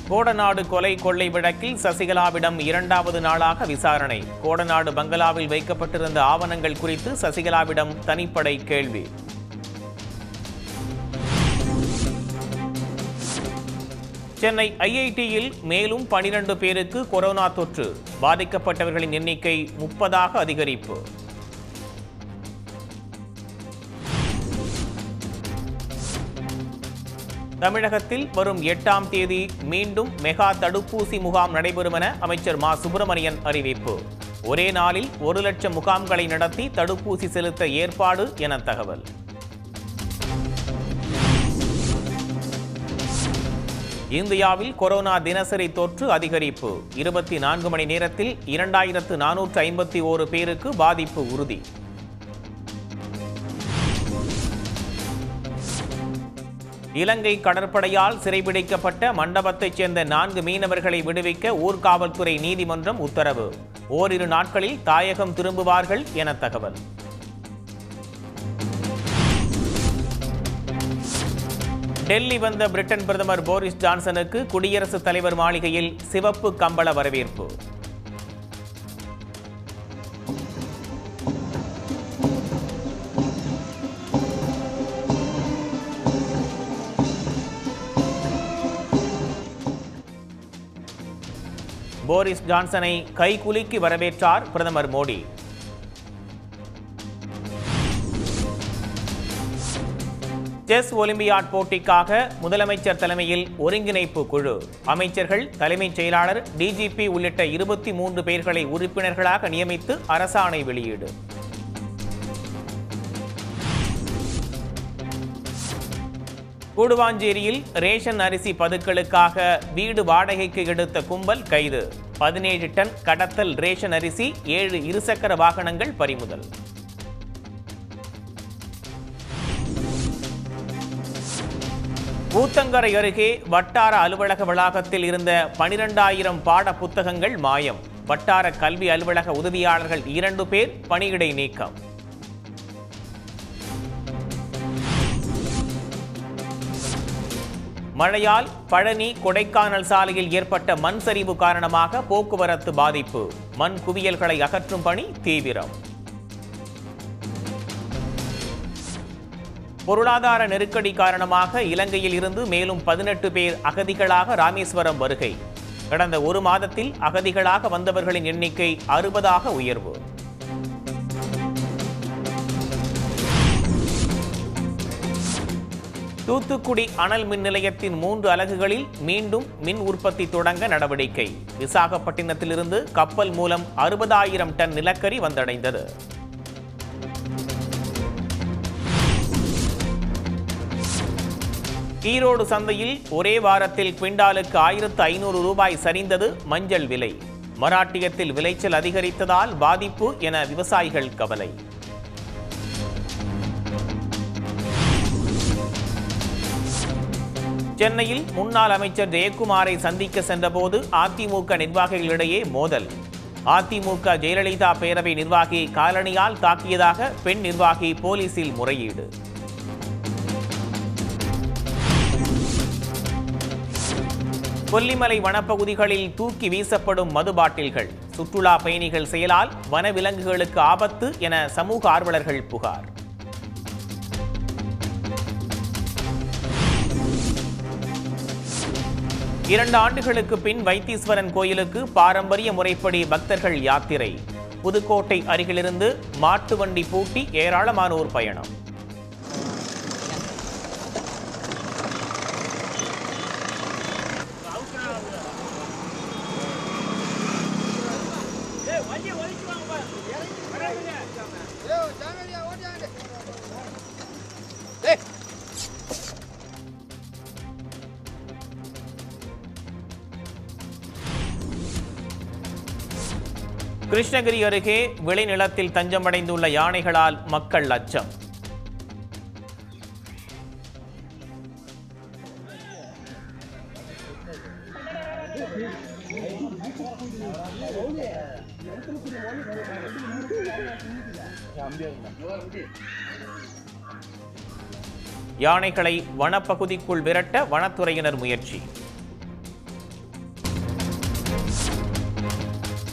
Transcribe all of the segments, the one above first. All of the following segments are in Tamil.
கோடநாடு கொலை கொள்ளை வழக்கில் சசிகலாவிடம் இரண்டாவது நாளாக விசாரணை. கோடநாடு பங்களாவில் வைக்கப்பட்டிருந்த ஆவணங்கள் குறித்து சசிகலாவிடம் தனிப்படை கேள்வி. சென்னை ஐஐடியில் மேலும் 12 பேருக்கு கொரோனா தொற்று. பாதிக்கப்பட்டவர்களின் எண்ணிக்கை 30ஆக அதிகரிப்பு. தமிழகத்தில் வரும் 8ஆம் தேதி மீண்டும் மெகா தடுப்பூசி முகாம் நடைபெறும் என அமைச்சர் மா. சுப்பிரமணியன் அறிவிப்பு. ஒரே நாளில் 1 லட்சம் முகாம்களை நடத்தி தடுப்பூசி செலுத்த ஏற்பாடு என தகவல். இந்தியாவில் கொரோனா தினசரி தொற்று அதிகரிப்பு. 24 மணி நேரத்தில் 2451 பேருக்கு பாதிப்பு உறுதி. இலங்கை கடற்படையால் சிறைபிடிக்கப்பட்ட மண்டபத்தைச் சேர்ந்த 4 மீனவர்களை விடுவிக்க ஊர்காவல்துறை நீதிமன்றம் உத்தரவு. ஓரிரு நாட்களில் தாயகம் திரும்புவார்கள் என தகவல். டெல்லி வந்த பிரிட்டன் பிரதமர் போரிஸ் ஜான்சனுக்கு குடியரசுத் தலைவர் மாளிகையில் சிவப்பு கம்பள வரவேற்பு. போரிஸ் ஜான்சனை கைகுலுக்கி வரவேற்றார் பிரதமர் மோடி. செஸ் ஒலிம்பியாட் போட்டிக்காக முதலமைச்சர் தலைமையில் ஒருங்கிணைப்பு குழு. அமைச்சர்கள், தலைமைச் செயலாளர், டிஜிபி உள்ளிட்ட 23 பேர்களை உறுப்பினர்களாக நியமித்து அரசாணை வெளியீடு. கூடுவாஞ்சேரியில் ரேஷன் அரிசி பதுக்கலுக்காக வீடு வாடகைக்கு எடுத்த கும்பல் கைது. 17 டன் கடத்தல் ரேஷன் அரிசி, 7 இருசக்கர வாகனங்கள் பறிமுதல். ஊத்தங்கரை அருகே வட்டார அலுவலக வளாகத்தில் இருந்த 12,000 பாட புத்தகங்கள் மாயம். வட்டார கல்வி அலுவலக உதவியாளர்கள் 2 பேர் பணியிடை நீக்கம். மழையால் பழனி கொடைக்கானல் சாலையில் ஏற்பட்ட மண் சரிவு காரணமாக போக்குவரத்து பாதிப்பு. மண் குவியல்களை அகற்றும் பணி தீவிரம். பொருளாதார நெருக்கடி காரணமாக இலங்கையில் இருந்து மேலும் 18 பேர் அகதிகளாக ராமேஸ்வரம் வருகை. கடந்த 1 மாதத்தில் அகதிகளாக வந்தவர்களின் எண்ணிக்கை 60ஆக உயர்வு. தூத்துக்குடி அனல் மின் நிலையத்தின் 3 அலகுகளில் மீண்டும் மின் உற்பத்தி தொடங்க நடவடிக்கை. விசாகப்பட்டினத்திலிருந்து கப்பல் மூலம் 60,000 டன் நிலக்கரி வந்தடைந்தது. ஈரோடு சந்தையில் ஒரே வாரத்தில் குவிண்டாலுக்கு 1,500 ரூபாய் சரிந்தது மஞ்சள் விலை. மராட்டியத்தில் விளைச்சல் அதிகரித்ததால் பாதிப்பு என விவசாயிகள் கவலை. சென்னையில் முன்னாள் அமைச்சர் ஜெயக்குமாரை சந்திக்க சென்றபோது அதிமுக நிர்வாகிகளிடையே மோதல். அதிமுக ஜெயலலிதா பேரவை நிர்வாகி காலணியால் தாக்கியதாக பெண் நிர்வாகி போலீசில் முறையீடு. கொல்லிமலை வனப்பகுதிகளில் தூக்கி வீசப்படும் மது பாட்டில்கள். சுற்றுலா பயணிகள் செயலால் வனவிலங்குகளுக்கு ஆபத்து என சமூக ஆர்வலர்கள் புகார். இரண்டு ஆண்டுகளுக்கு பின் வைத்தீஸ்வரன் கோயிலுக்கு பாரம்பரிய முறைப்படி பக்தர்கள் யாத்திரை. புதுக்கோட்டை அருகிலிருந்து மாட்டு வண்டி பூட்டி ஏராளமானோர் பயணம். கிருஷ்ணகிரி அருகே விளைநிலத்தில் தஞ்சமடைந்துள்ள யானைகளால் மக்கள் அச்சம். யானைகளை வனப்பகுதிக்குள் விரட்ட வனத்துறையினர் முயற்சி.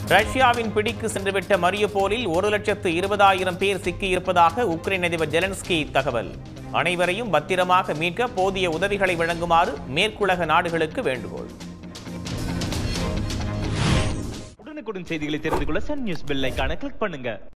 ரஷ்யாவின் பிடிக்கு சென்றுவிட்ட மரியுபோலில் 1,20,000 பேர் சிக்கியிருப்பதாக உக்ரைன் அதிபர் ஜெலன்ஸ்கி தகவல். அனைவரையும் பத்திரமாக மீட்க போதிய உதவிகளை வழங்குமாறு மேற்குலக நாடுகளுக்கு வேண்டுகோள். உடனுக்குடன் செய்திகளை தெரிந்து கொள்ள சன் நியூஸ் பெல் ஐகானை கிளிக் பண்ணுங்க.